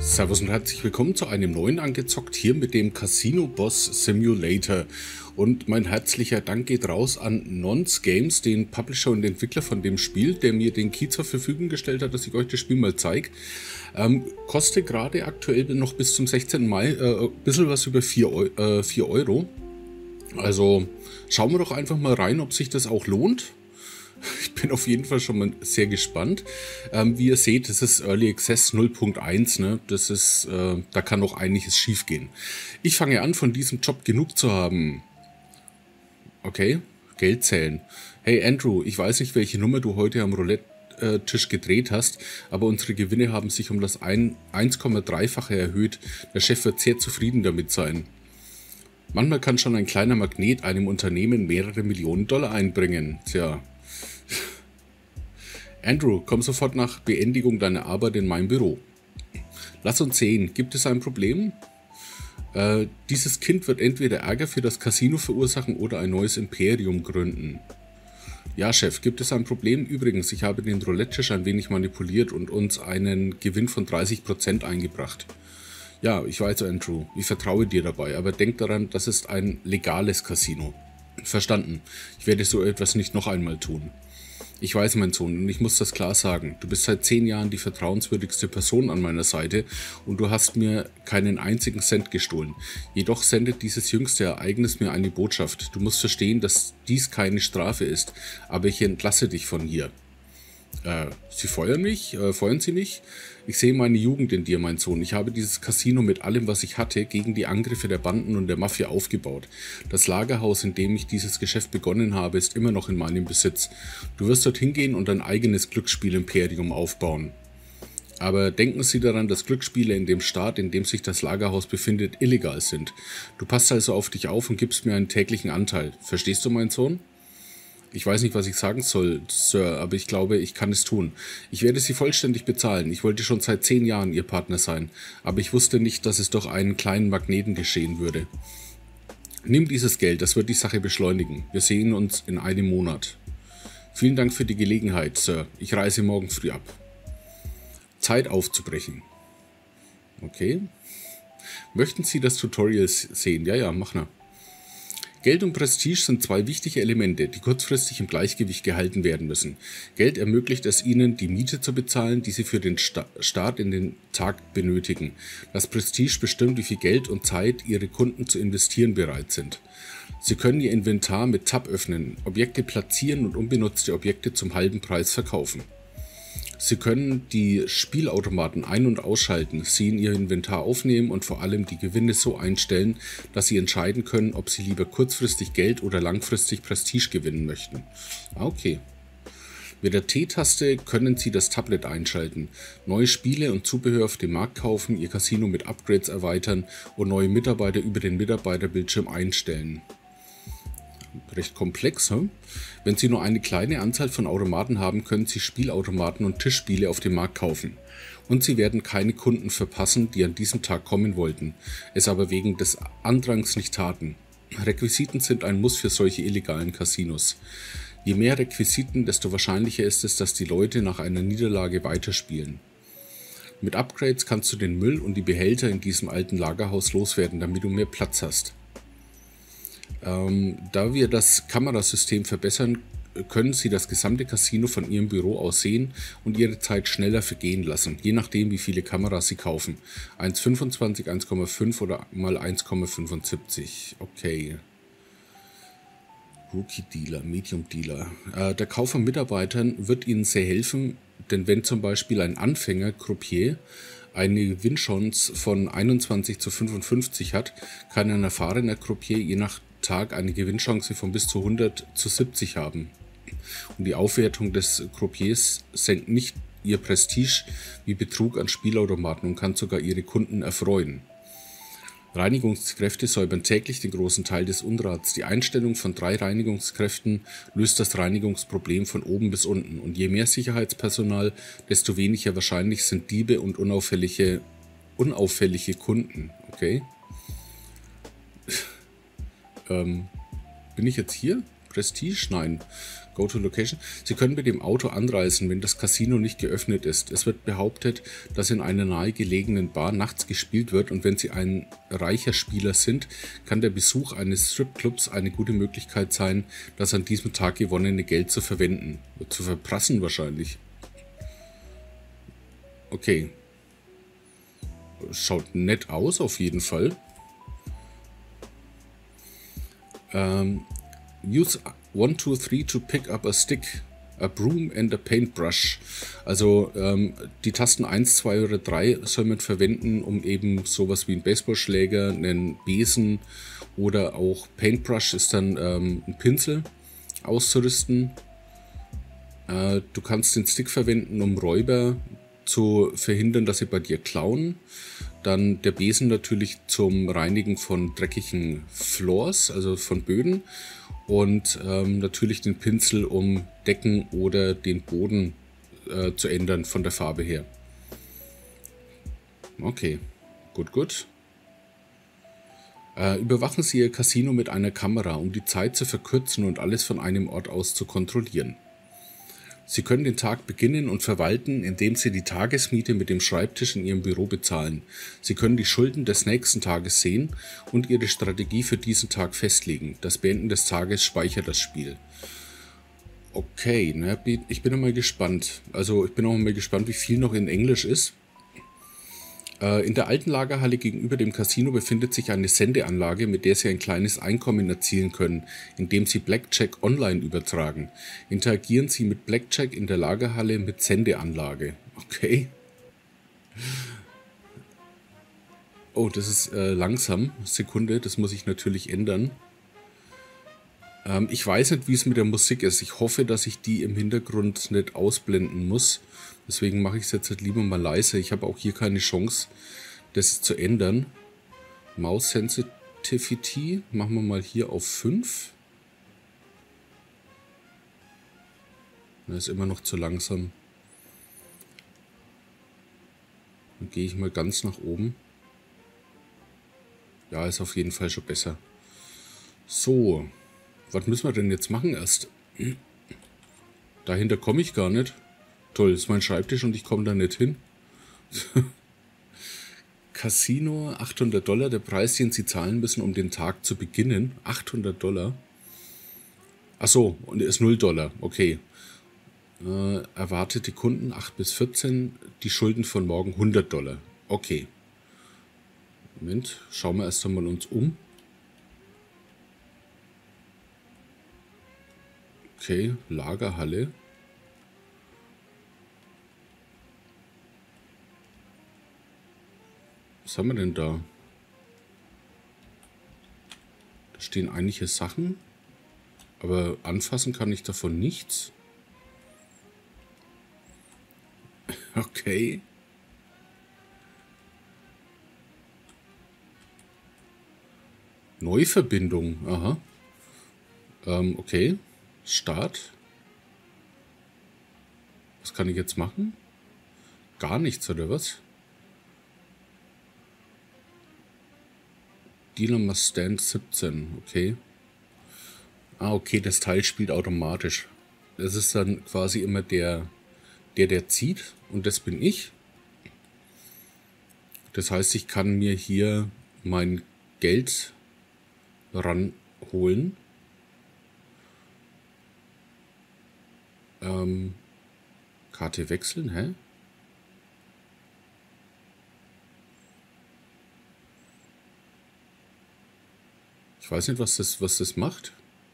Servus und herzlich willkommen zu einem neuen Angezockt hier mit dem Casino Boss Simulator. Und mein herzlicher Dank geht raus an Nonce Games, den Publisher und Entwickler von dem Spiel, der mir den Key zur Verfügung gestellt hat, dass ich euch das Spiel mal zeige. Kostet gerade aktuell noch bis zum 16. Mai ein bisschen was über 4 Euro. Also schauen wir doch einfach mal rein, ob sich das auch lohnt. Ich bin auf jeden Fall schon mal sehr gespannt. Wie ihr seht, das ist Early Access 0.1, ne? Das ist, da kann noch einiges schief gehen. Ich fange an, von diesem Job genug zu haben. Okay, Geld zählen. Hey Andrew, ich weiß nicht, welche Nummer du heute am Roulette-Tisch gedreht hast, aber unsere Gewinne haben sich um das 1,3-fache erhöht. Der Chef wird sehr zufrieden damit sein. Manchmal kann schon ein kleiner Magnet einem Unternehmen mehrere Millionen Dollar einbringen. Tja. Andrew, komm sofort nach Beendigung deiner Arbeit in mein Büro. Lass uns sehen, gibt es ein Problem? Dieses Kind wird entweder Ärger für das Casino verursachen oder ein neues Imperium gründen. Ja, Chef, gibt es ein Problem? Übrigens, ich habe den Roulette-Tisch ein wenig manipuliert und uns einen Gewinn von 30% eingebracht. Ja, ich weiß, Andrew, ich vertraue dir dabei, aber denk daran, das ist ein legales Casino. Verstanden, ich werde so etwas nicht noch einmal tun. Ich weiß, mein Sohn, und ich muss das klar sagen, du bist seit 10 Jahren die vertrauenswürdigste Person an meiner Seite und du hast mir keinen einzigen Cent gestohlen. Jedoch sendet dieses jüngste Ereignis mir eine Botschaft. Du musst verstehen, dass dies keine Strafe ist, aber ich entlasse dich von hier. Sie feuern mich? Feuern Sie mich? Ich sehe meine Jugend in dir, mein Sohn. Ich habe dieses Casino mit allem, was ich hatte, gegen die Angriffe der Banden und der Mafia aufgebaut. Das Lagerhaus, in dem ich dieses Geschäft begonnen habe, ist immer noch in meinem Besitz. Du wirst dorthin gehen und dein eigenes Glücksspiel-Imperium aufbauen. Aber denken Sie daran, dass Glücksspiele in dem Staat, in dem sich das Lagerhaus befindet, illegal sind. Du passt also auf dich auf und gibst mir einen täglichen Anteil. Verstehst du, mein Sohn? Ich weiß nicht, was ich sagen soll, Sir, aber ich glaube, ich kann es tun. Ich werde Sie vollständig bezahlen. Ich wollte schon seit 10 Jahren Ihr Partner sein, aber ich wusste nicht, dass es durch einen kleinen Magneten geschehen würde. Nimm dieses Geld, das wird die Sache beschleunigen. Wir sehen uns in einem Monat. Vielen Dank für die Gelegenheit, Sir. Ich reise morgen früh ab. Zeit aufzubrechen. Okay. Möchten Sie das Tutorial sehen? Ja, mach na. Geld und Prestige sind zwei wichtige Elemente, die kurzfristig im Gleichgewicht gehalten werden müssen. Geld ermöglicht es Ihnen, die Miete zu bezahlen, die Sie für den Start in den Tag benötigen. Das Prestige bestimmt, wie viel Geld und Zeit Ihre Kunden zu investieren bereit sind. Sie können Ihr Inventar mit Tab öffnen, Objekte platzieren und unbenutzte Objekte zum halben Preis verkaufen. Sie können die Spielautomaten ein- und ausschalten, sie in Ihr Inventar aufnehmen und vor allem die Gewinne so einstellen, dass Sie entscheiden können, ob Sie lieber kurzfristig Geld oder langfristig Prestige gewinnen möchten. Okay. Mit der T-Taste können Sie das Tablet einschalten, neue Spiele und Zubehör auf dem Markt kaufen, Ihr Casino mit Upgrades erweitern und neue Mitarbeiter über den Mitarbeiterbildschirm einstellen. Recht komplex, hm? Wenn Sie nur eine kleine Anzahl von Automaten haben, können Sie Spielautomaten und Tischspiele auf dem Markt kaufen. Und Sie werden keine Kunden verpassen, die an diesem Tag kommen wollten, es aber wegen des Andrangs nicht taten. Requisiten sind ein Muss für solche illegalen Casinos. Je mehr Requisiten, desto wahrscheinlicher ist es, dass die Leute nach einer Niederlage weiterspielen. Mit Upgrades kannst du den Müll und die Behälter in diesem alten Lagerhaus loswerden, damit du mehr Platz hast. Da wir das Kamerasystem verbessern, können Sie das gesamte Casino von Ihrem Büro aus sehen und Ihre Zeit schneller vergehen lassen, je nachdem, wie viele Kameras Sie kaufen. 1,25, 1,5 oder mal 1,75. Okay. Rookie Dealer, Medium Dealer. Der Kauf von Mitarbeitern wird Ihnen sehr helfen, denn wenn zum Beispiel ein Anfänger-Croupier eine Gewinnchance von 21 zu 55 hat, kann ein erfahrener Croupier je nach Tag eine Gewinnchance von bis zu 100 zu 70 haben. Und die Aufwertung des Croupiers senkt nicht ihr Prestige wie Betrug an Spielautomaten und kann sogar ihre Kunden erfreuen. Reinigungskräfte säubern täglich den großen Teil des Unrats. Die Einstellung von 3 Reinigungskräften löst das Reinigungsproblem von oben bis unten. Und je mehr Sicherheitspersonal, desto weniger wahrscheinlich sind Diebe und unauffällige Kunden. Okay. Bin ich jetzt hier? Prestige? Nein. Go to Location. Sie können mit dem Auto anreisen, wenn das Casino nicht geöffnet ist. Es wird behauptet, dass in einer nahegelegenen Bar nachts gespielt wird und wenn Sie ein reicher Spieler sind, kann der Besuch eines Stripclubs eine gute Möglichkeit sein, das an diesem Tag gewonnene Geld zu verwenden. Zu verprassen wahrscheinlich. Okay. Schaut nett aus auf jeden Fall. Use 1, 2, 3 to pick up a stick, a broom and a paintbrush. Also die Tasten 1, 2 oder 3 soll man verwenden, um eben sowas wie einen Baseballschläger, einen Besen oder auch Paintbrush ist dann ein Pinsel auszurüsten. Du kannst den Stick verwenden, um Räuber zu verhindern, dass sie bei dir klauen. Dann der Besen natürlich zum Reinigen von dreckigen Floors, also von Böden. Und natürlich den Pinsel, um Decken oder den Boden zu ändern von der Farbe her. Okay, gut, gut. Überwachen Sie Ihr Casino mit einer Kamera, um die Zeit zu verkürzen und alles von einem Ort aus zu kontrollieren. Sie können den Tag beginnen und verwalten, indem Sie die Tagesmiete mit dem Schreibtisch in Ihrem Büro bezahlen. Sie können die Schulden des nächsten Tages sehen und Ihre Strategie für diesen Tag festlegen. Das Beenden des Tages speichert das Spiel. Okay, ne, ich bin mal gespannt. Also ich bin auch mal gespannt, wie viel noch in Englisch ist. In der alten Lagerhalle gegenüber dem Casino befindet sich eine Sendeanlage, mit der Sie ein kleines Einkommen erzielen können, indem Sie Blackjack online übertragen. Interagieren Sie mit Blackjack in der Lagerhalle mit Sendeanlage. Okay. Oh, das ist langsam. Sekunde, das muss ich natürlich ändern. Ich weiß nicht, wie es mit der Musik ist. Ich hoffe, dass ich die im Hintergrund nicht ausblenden muss. Deswegen mache ich es jetzt halt lieber mal leise. Ich habe auch hier keine Chance, das zu ändern. Mouse Sensitivity machen wir mal hier auf 5. Das ist immer noch zu langsam. Dann gehe ich mal ganz nach oben. Ja, ist auf jeden Fall schon besser. So, was müssen wir denn jetzt machen erst? Dahinter komme ich gar nicht. Toll, das ist mein Schreibtisch und ich komme da nicht hin. Casino, $800, der Preis, den Sie zahlen müssen, um den Tag zu beginnen. $800. Achso, und ist $0, okay. Erwartete Kunden 8 bis 14, die Schulden von morgen $100. Okay. Moment, schauen wir erst einmal uns um. Okay, Lagerhalle. Was haben wir denn da? Da stehen einige Sachen, aber anfassen kann ich davon nichts. Okay. Neuverbindung, aha. Okay. Start. Was kann ich jetzt machen? Gar nichts, oder was? Dealer must stand 17, okay. Ah, okay, das Teil spielt automatisch. Das ist dann quasi immer der zieht und das bin ich. Das heißt, ich kann mir hier mein Geld ranholen. Karte wechseln, hä? Ich weiß nicht, was das macht.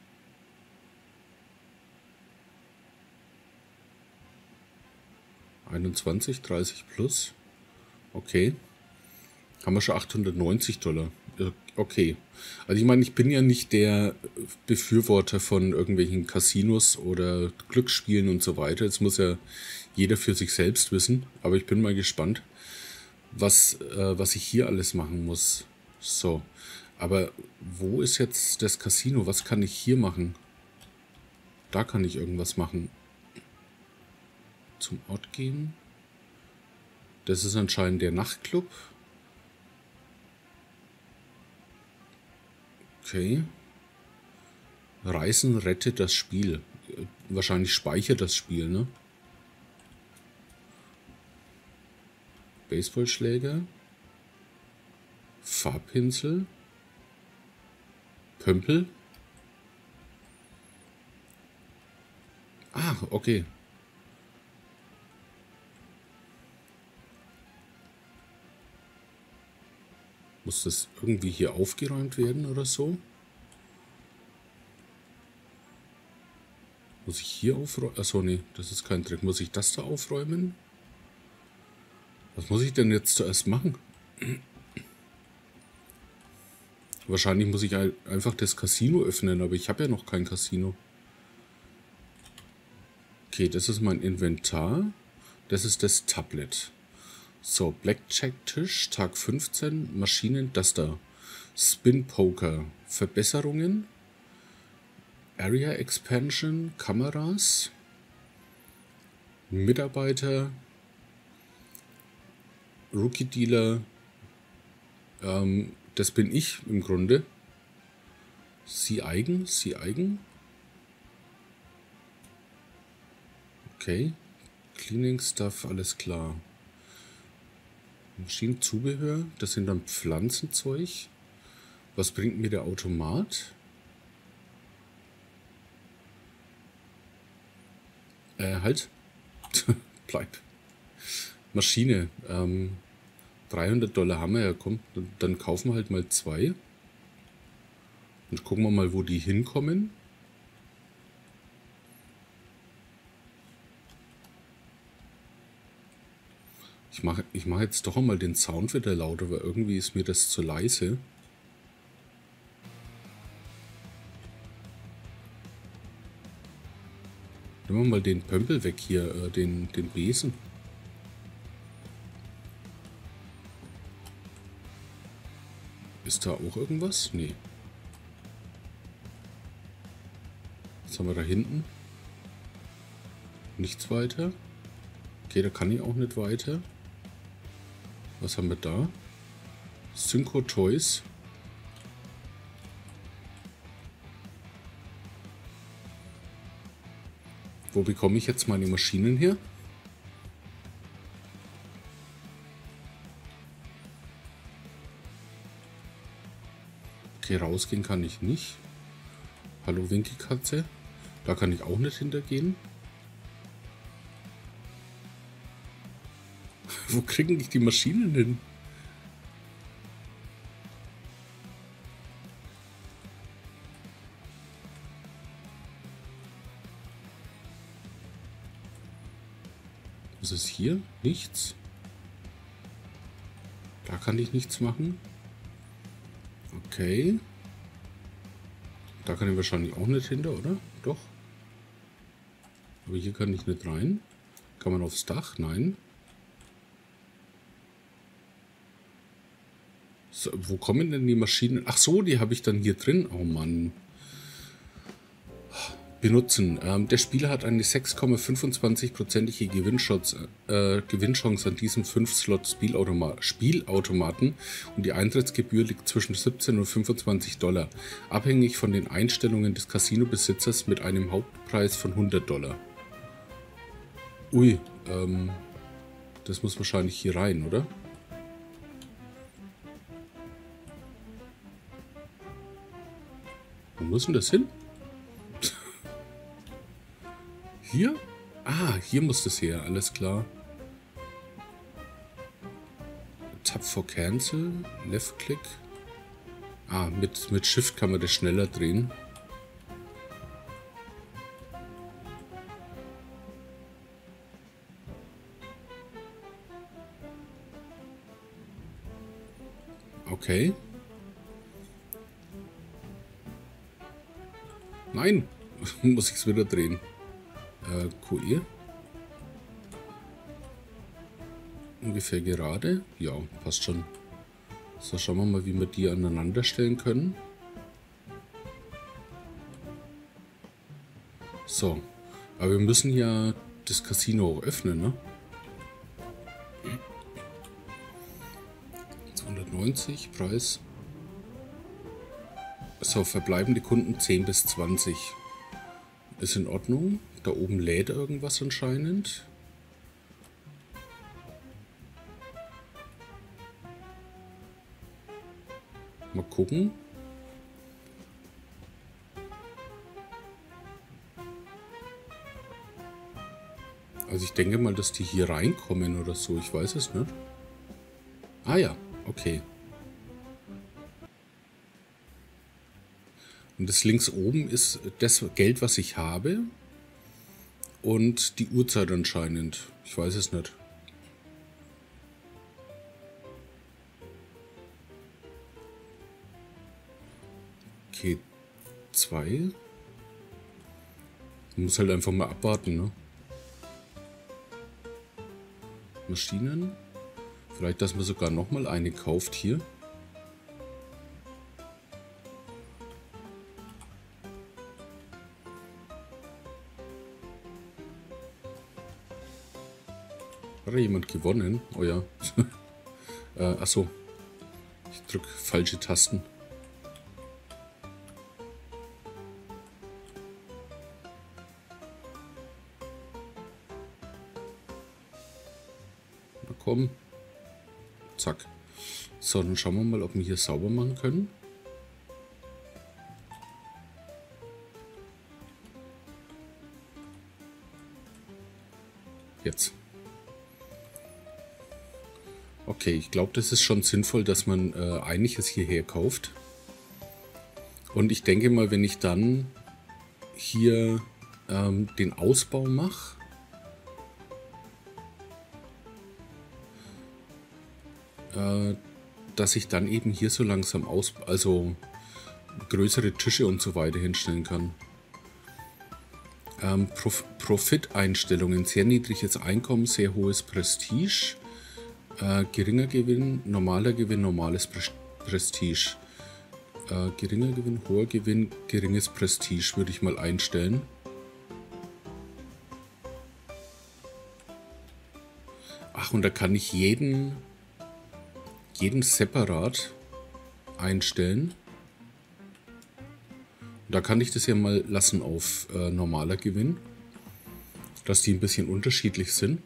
$21, 30 plus. Okay. Haben wir schon $890. Okay. Also ich meine, ich bin ja nicht der Befürworter von irgendwelchen Casinos oder Glücksspielen und so weiter. Das muss ja jeder für sich selbst wissen. Aber ich bin mal gespannt, was ich hier alles machen muss. So. Aber wo ist jetzt das Casino? Was kann ich hier machen? Da kann ich irgendwas machen. Zum Ort gehen. Das ist anscheinend der Nachtclub. Okay. Reisen rettet das Spiel. Wahrscheinlich speichert das Spiel, ne? Baseballschläger. Farbpinsel. Pömpel. Ah, okay. Muss das irgendwie hier aufgeräumt werden oder so? Muss ich hier aufräumen? Achso, nee, das ist kein Trick. Muss ich das da aufräumen? Was muss ich denn jetzt zuerst machen? Wahrscheinlich muss ich einfach das Casino öffnen, aber ich habe ja noch kein Casino. Okay, das ist mein Inventar. Das ist das Tablet. So, Blackjack-Tisch, Tag 15, Maschinen, das da. Spin-Poker, Verbesserungen. Area Expansion, Kameras. Mitarbeiter. Rookie-Dealer. Das bin ich im Grunde. Sie eigen. Okay. Cleaning Stuff, alles klar. Maschinenzubehör, das sind dann Pflanzenzeug. Was bringt mir der Automat? Halt. Bleib. Maschine. $300 haben wir ja, komm. Dann kaufen wir halt mal 2. Und gucken wir mal, wo die hinkommen. Ich mach jetzt doch einmal den Sound wieder lauter, weil irgendwie ist mir das zu leise. Nehmen wir mal den Pömpel weg hier, den Besen. Ist da auch irgendwas? Nee. Was haben wir da hinten? Nichts weiter. Okay, da kann ich auch nicht weiter. Was haben wir da? Synco Toys. Wo bekomme ich jetzt meine Maschinen her? Okay, rausgehen kann ich nicht. Hallo Winkelkatze. Da kann ich auch nicht hintergehen. Wo kriegen die Maschinen hin? Was ist hier? Nichts. Da kann ich nichts machen. Okay. Da kann ich wahrscheinlich auch nicht hinter, oder? Doch. Aber hier kann ich nicht rein. Kann man aufs Dach? Nein. So, wo kommen denn die Maschinen? Ach so, die habe ich dann hier drin. Oh Mann. Benutzen. Der Spieler hat eine 6,25%ige Gewinnchance an diesem 5-Slot-Spielautomaten und die Eintrittsgebühr liegt zwischen 17 und $25, abhängig von den Einstellungen des Casino-Besitzers mit einem Hauptpreis von $100. Ui, das muss wahrscheinlich hier rein, oder? Wo muss denn das hin? Hier? Ah, hier muss das her, alles klar. Tab for Cancel, Left Click. Ah, mit Shift kann man das schneller drehen. Okay. Nein, muss ich es wieder drehen. QE. Ungefähr gerade. Ja, passt schon. So, schauen wir mal, wie wir die aneinander stellen können. So. Aber wir müssen ja das Casino auch öffnen, ne? 290, Preis. So, verbleibende Kunden 10 bis 20. Ist in Ordnung. Da oben lädt irgendwas anscheinend. Mal gucken. Also ich denke mal, dass die hier reinkommen oder so. Ich weiß es nicht. Ah ja, okay. Und das links oben ist das Geld, was ich habe. Und die Uhrzeit anscheinend. Ich weiß es nicht. Okay, 2. Man muss halt einfach mal abwarten, ne? Maschinen. Vielleicht, dass man sogar nochmal eine kauft hier. Hat da jemand gewonnen? Oh ja. Achso. Ich drücke falsche Tasten. Na komm. Zack. So, dann schauen wir mal, ob wir hier sauber machen können. Jetzt. Okay, ich glaube, das ist schon sinnvoll, dass man einiges hierher kauft. Und ich denke mal, wenn ich dann hier den Ausbau mache, dass ich dann eben hier so langsam also größere Tische und so weiter hinstellen kann. Profit-Einstellungen, sehr niedriges Einkommen, sehr hohes Prestige. Geringer Gewinn, normaler Gewinn, normales Prestige. Geringer Gewinn, hoher Gewinn, geringes Prestige würde ich mal einstellen. Ach, und da kann ich jeden separat einstellen. Da kann ich das ja mal lassen auf normaler Gewinn, dass die ein bisschen unterschiedlich sind.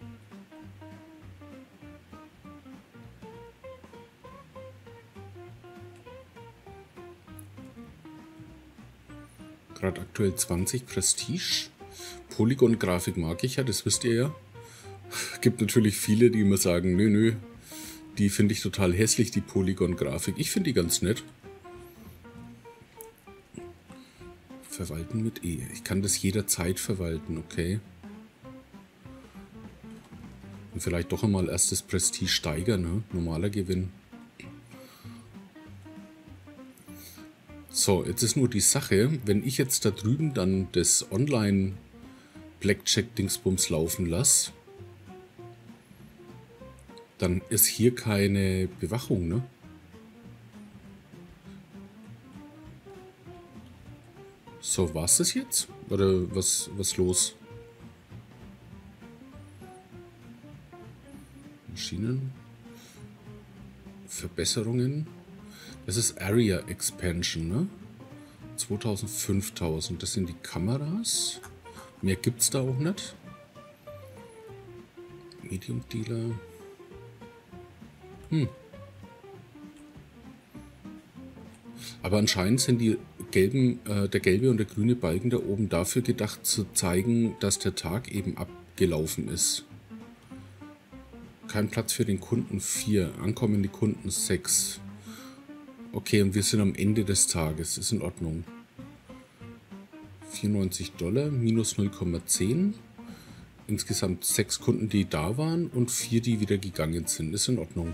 Gerade aktuell 20 Prestige. Polygon-Grafik mag ich ja, das wisst ihr ja. Gibt natürlich viele, die immer sagen, nö, die finde ich total hässlich, die Polygon-Grafik. Ich finde die ganz nett. Verwalten mit E. Ich kann das jederzeit verwalten, okay. Und vielleicht doch einmal erst das Prestige steigern, ne? Normaler Gewinn. So, jetzt ist nur die Sache, wenn ich jetzt da drüben dann das Online-Blackjack-Dingsbums laufen lasse, dann ist hier keine Bewachung, ne? So, war's das jetzt? Oder was los? Maschinen. Verbesserungen. Das ist Area Expansion, ne? 2000, 5000. Das sind die Kameras. Mehr gibt's da auch nicht. Medium Dealer. Aber anscheinend sind die gelben, der gelbe und der grüne Balken da oben dafür gedacht, zu zeigen, dass der Tag eben abgelaufen ist. Kein Platz für den Kunden 4, ankommende Kunden 6. Okay, und wir sind am Ende des Tages, ist in Ordnung. $94, minus 0,10. Insgesamt 6 Kunden, die da waren und 4, die wieder gegangen sind, ist in Ordnung.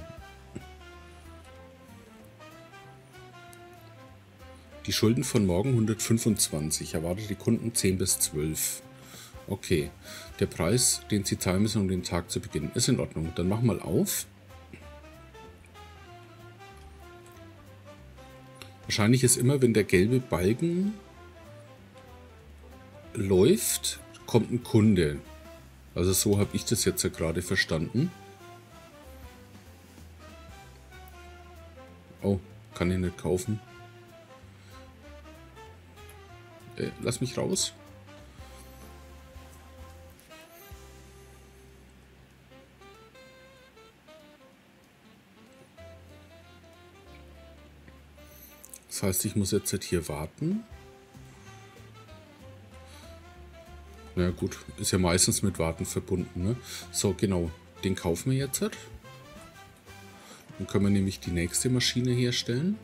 Die Schulden von morgen 125, erwartete Kunden 10 bis 12. Okay, der Preis, den Sie zahlen müssen, um den Tag zu beginnen, ist in Ordnung. Dann mach mal auf. Wahrscheinlich ist immer, wenn der gelbe Balken läuft, kommt ein Kunde. Also so habe ich das jetzt ja gerade verstanden. Oh, kann ich nicht kaufen. Lass mich raus. Das heißt, ich muss jetzt halt hier warten. Na gut, ist ja meistens mit Warten verbunden, ne? So, genau, den kaufen wir jetzt halt. Dann können wir nämlich die nächste Maschine herstellen.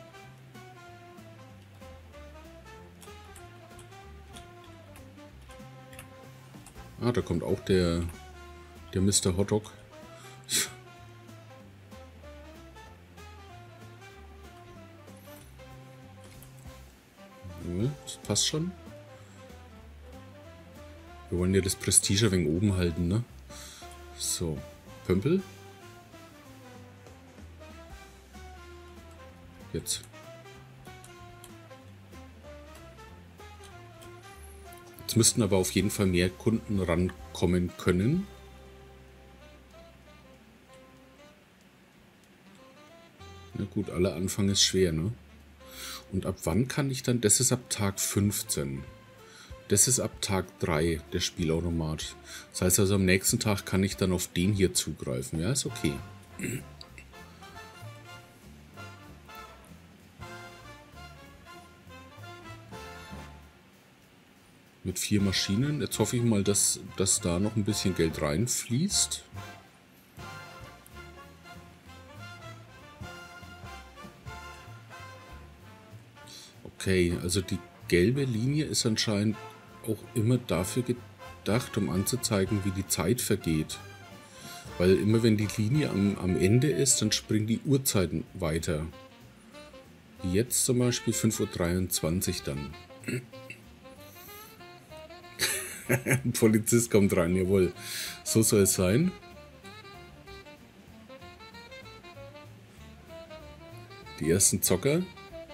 Ah, da kommt auch der Mr. Hotdog. Das passt schon. Wir wollen ja das Prestige ein wenig oben halten, ne? So, Pömpel. Jetzt. Jetzt müssten aber auf jeden Fall mehr Kunden rankommen können. Na gut, aller Anfang ist schwer, ne? Und ab wann kann ich dann? Das ist ab Tag 15. Das ist ab Tag 3, der Spielautomat. Das heißt also, am nächsten Tag kann ich dann auf den hier zugreifen. Ja, ist okay. Mit 4 Maschinen. Jetzt hoffe ich mal, dass da noch ein bisschen Geld reinfließt. Okay, also die gelbe Linie ist anscheinend auch immer dafür gedacht, um anzuzeigen, wie die Zeit vergeht. Weil immer wenn die Linie am Ende ist, dann springen die Uhrzeiten weiter. Wie jetzt zum Beispiel 5:23 Uhr dann. Ein Polizist kommt rein, jawohl. So soll es sein. Die ersten Zocker.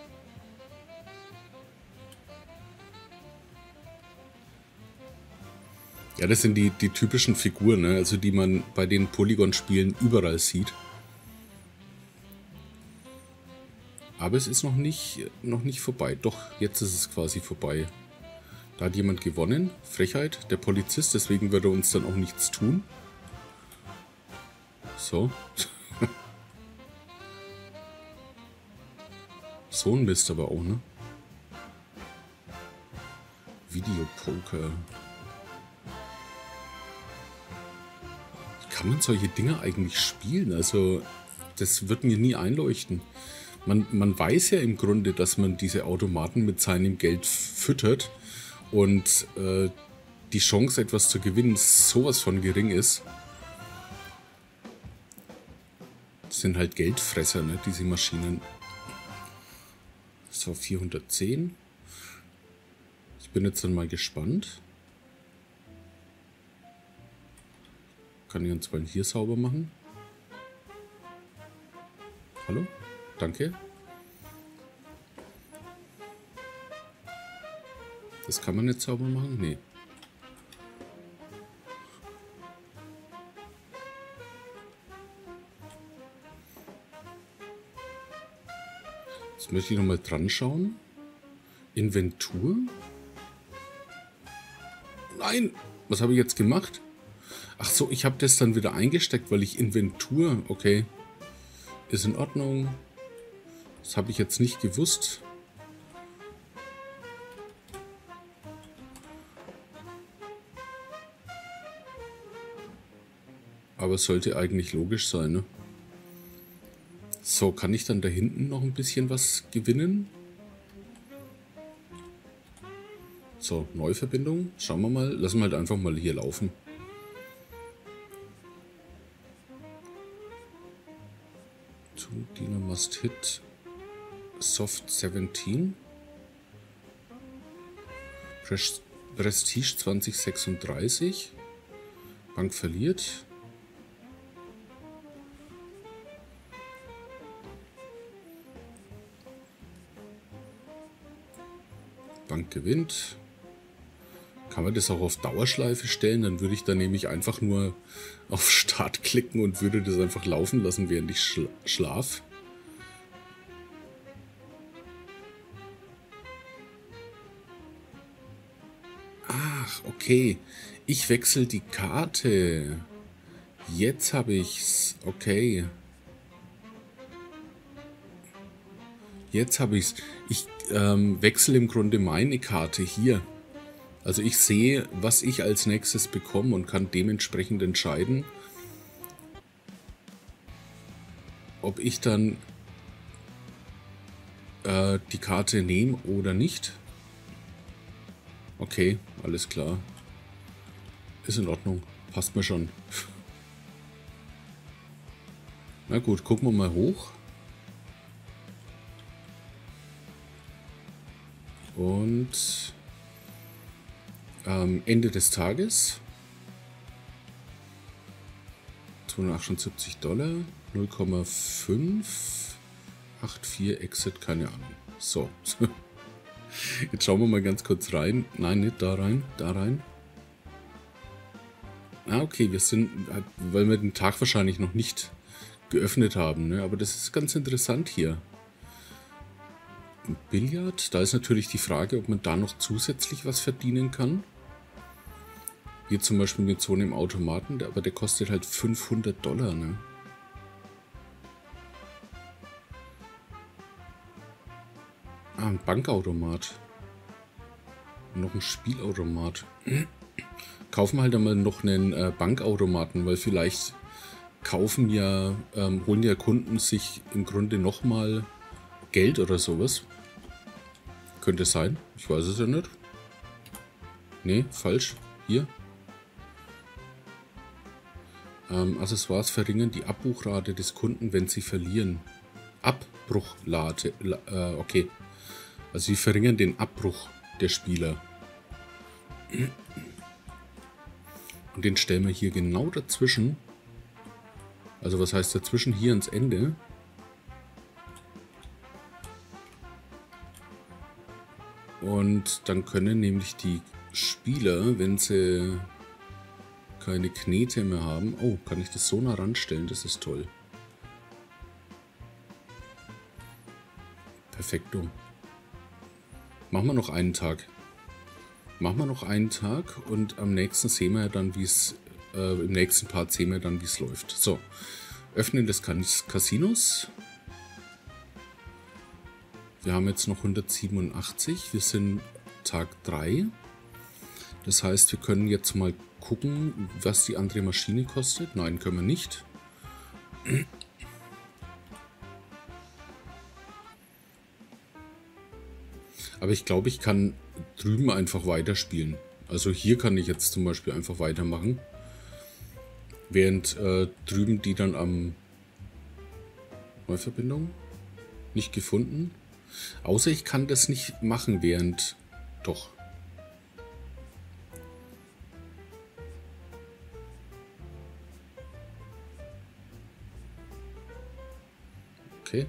Ja, das sind die typischen Figuren, ne? Also die man bei den Polygon-Spielen überall sieht. Aber es ist noch nicht vorbei. Doch, jetzt ist es quasi vorbei. Da hat jemand gewonnen. Frechheit, der Polizist, deswegen würde er uns dann auch nichts tun. So. So ein Mist aber auch, ne? Videopoker. Wie kann man solche Dinge eigentlich spielen? Also, das wird mir nie einleuchten. Man weiß ja im Grunde, dass man diese Automaten mit seinem Geld füttert und die Chance, etwas zu gewinnen, sowas von gering ist. Das sind halt Geldfresser, ne, diese Maschinen. So, 410. Ich bin jetzt dann mal gespannt. Kann ich uns mal hier sauber machen? Hallo? Danke. Das kann man nicht sauber machen? Nee. Jetzt möchte ich nochmal dran schauen. Inventur? Nein! Was habe ich jetzt gemacht? Ach so, ich habe das dann wieder eingesteckt, weil ich Inventur... Okay. Ist in Ordnung. Das habe ich jetzt nicht gewusst. Aber es sollte eigentlich logisch sein, ne? So, kann ich dann da hinten noch ein bisschen was gewinnen? So, Neuverbindung. Schauen wir mal. Lassen wir halt einfach mal hier laufen. Diener must hit. Soft 17. Prestige 2036. Bank verliert. Bank gewinnt. Kann man das auch auf Dauerschleife stellen? Dann würde ich da nämlich einfach nur auf Start klicken und würde das einfach laufen lassen, während ich schlaf. Ach, okay. Ich wechsle die Karte. Jetzt habe ich's. Okay. Jetzt habe ich's. Ich wechsle im Grunde meine Karte hier. Also ich sehe, was ich als nächstes bekomme und kann dementsprechend entscheiden, ob ich dann die Karte nehme oder nicht. Okay, alles klar. Ist in Ordnung. Passt mir schon. Na gut, gucken wir mal hoch. Und Ende des Tages. $278, 0,584 Exit, keine Ahnung. So. Jetzt schauen wir mal ganz kurz rein. Nein, nicht da rein, da rein. Ah, okay, wir sind, weil wir den Tag wahrscheinlich noch nicht geöffnet haben, ne? Aber das ist ganz interessant hier. Billard, da ist natürlich die Frage, ob man da noch zusätzlich was verdienen kann. Hier zum Beispiel mit so einem Automaten, aber der kostet halt $500, ne? Ah, ein Bankautomat. Und noch ein Spielautomat. Kaufen wir halt einmal noch einen Bankautomaten, weil vielleicht kaufen ja, holen ja Kunden sich im Grunde nochmal Geld oder sowas. Könnte sein. Ich weiß es ja nicht. Nee, falsch. Hier. Accessoires verringern die Abbuchrate des Kunden, wenn sie verlieren. Abbruchrate. Okay. Also sie verringern den Abbruch der Spieler. Und den stellen wir hier genau dazwischen. Also was heißt dazwischen? Hier ans Ende. Und dann können nämlich die Spieler, wenn sie keine Knete mehr haben... Oh, kann ich das so nah ranstellen? Das ist toll. Perfekto. Machen wir noch einen Tag. Machen wir noch einen Tag und am nächsten sehen wir dann, wie es... im nächsten Part sehen wir dann, wie es läuft. So, Öffnen des Casinos. Wir haben jetzt noch 187. Wir sind Tag 3. Das heißt, wir können jetzt mal gucken, was die andere Maschine kostet. Nein, können wir nicht. Aber ich glaube, ich kann drüben einfach weiterspielen. Also hier kann ich jetzt zum Beispiel einfach weitermachen. Während drüben die dann am... Neuverbindung? Nicht gefunden. Außer ich kann das nicht machen, während... Doch. Okay.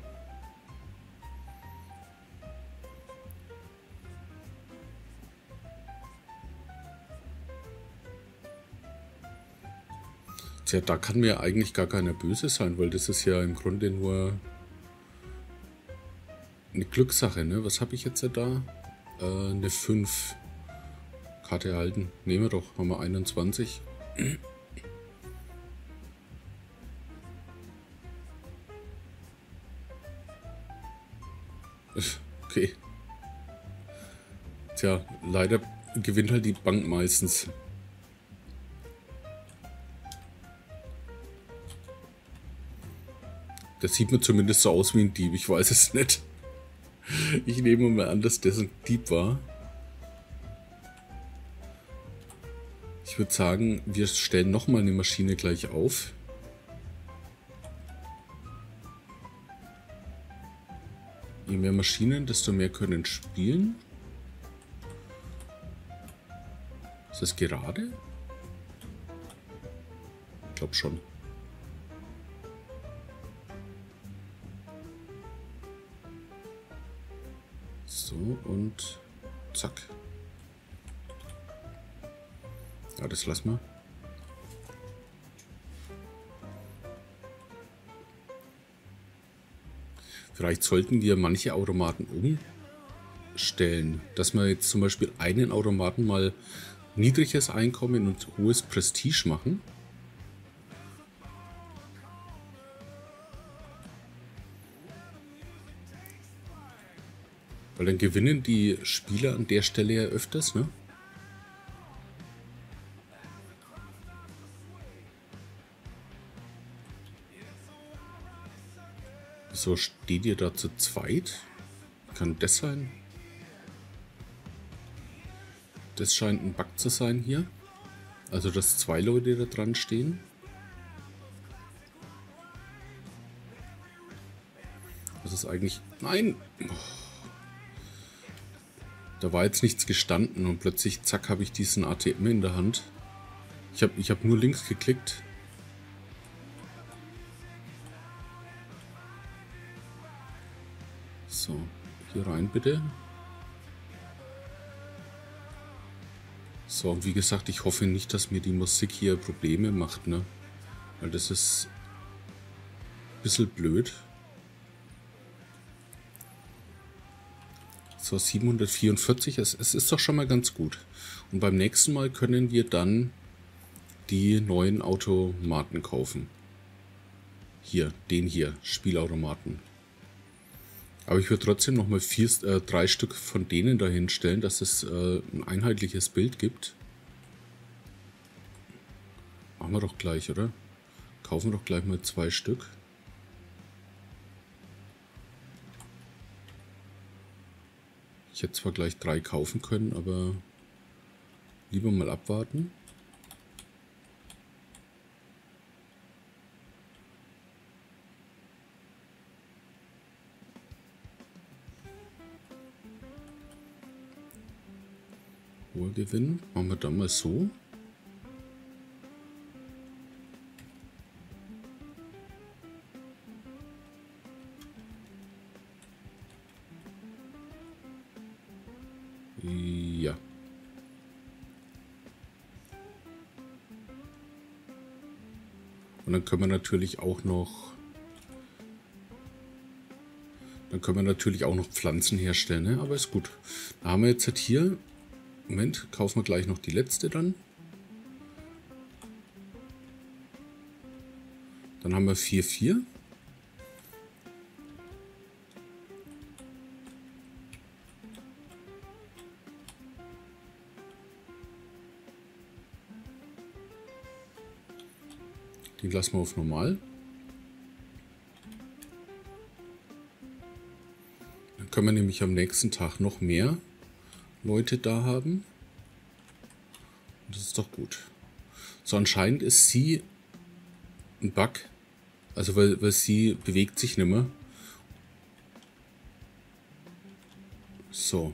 Tja, da kann mir eigentlich gar keiner böse sein, weil das ist ja im Grunde nur eine Glückssache, ne? Was habe ich jetzt da? Eine 5. Karte erhalten. Nehmen wir doch. Haben wir 21. Okay. Tja, leider gewinnt halt die Bank meistens. Das sieht mir zumindest so aus wie ein Dieb. Ich weiß es nicht. Ich nehme mal an, dass das ein Dieb war. Ich würde sagen, wir stellen nochmal eine Maschine gleich auf. Je mehr Maschinen, desto mehr können spielen. Ist das gerade? Ich glaube schon. So und zack. Ja, das lassen wir. Vielleicht sollten wir manche Automaten umstellen, dass man jetzt zum Beispiel einen Automaten mal niedriges Einkommen und hohes Prestige machen. Weil dann gewinnen die Spieler an der Stelle ja öfters, ne? So, steht ihr da zu zweit? Kann das sein? Das scheint ein Bug zu sein hier. Also, dass 2 Leute da dran stehen. Das ist eigentlich... Nein! Oh. Da war jetzt nichts gestanden und plötzlich, zack, habe ich diesen ATM in der Hand. Ich hab nur links geklickt. So, hier rein bitte. So, und wie gesagt, ich hoffe nicht, dass mir die Musik hier Probleme macht, ne? Weil das ist ein bisschen blöd. So, 744, es ist doch schon mal ganz gut. Und beim nächsten Mal können wir dann die neuen Automaten kaufen. Hier, den hier, Spielautomaten. Aber ich würde trotzdem noch mal 3 Stück von denen dahin stellen, dass es ein einheitliches Bild gibt. Machen wir doch gleich, oder? Kaufen wir doch gleich mal 2 Stück. Ich hätte zwar gleich 3 kaufen können, aber lieber mal abwarten. Hoher Gewinn. Machen wir dann mal so. Ja. Und dann können wir natürlich auch noch Pflanzen herstellen, ne? Aber ist gut. Da haben wir jetzt halt hier, Moment, kaufen wir gleich noch die letzte dann. Dann haben wir 4,4. Den lassen wir auf normal. Dann können wir nämlich am nächsten Tag noch mehr Leute da haben. Und das ist doch gut. So, anscheinend ist sie ein Bug. Also weil sie bewegt sich nicht mehr. So.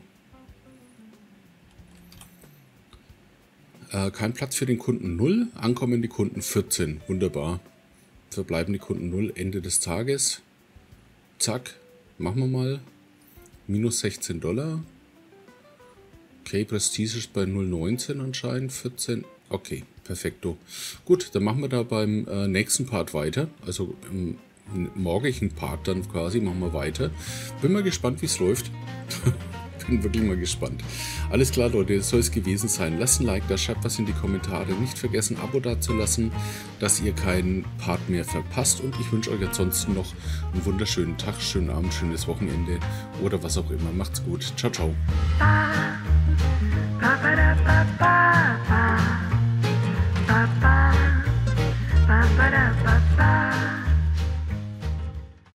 Kein Platz für den Kunden 0, ankommen die Kunden 14. Wunderbar. Verbleiben die Kunden 0, Ende des Tages. Zack, machen wir mal. Minus $16. Okay, Prestige ist bei 0,19 anscheinend, 14. Okay, perfekto. Gut, dann machen wir da beim nächsten Part weiter. Also im morgigen Part dann quasi machen wir weiter. Bin mal gespannt, wie es läuft. Bin wirklich mal gespannt. Alles klar, Leute, das soll es gewesen sein. Lasst ein Like da, schreibt was in die Kommentare. Nicht vergessen, ein Abo dazulassen, dass ihr keinen Part mehr verpasst. Und ich wünsche euch ansonsten noch einen wunderschönen Tag, schönen Abend, schönes Wochenende oder was auch immer. Macht's gut. Ciao, ciao.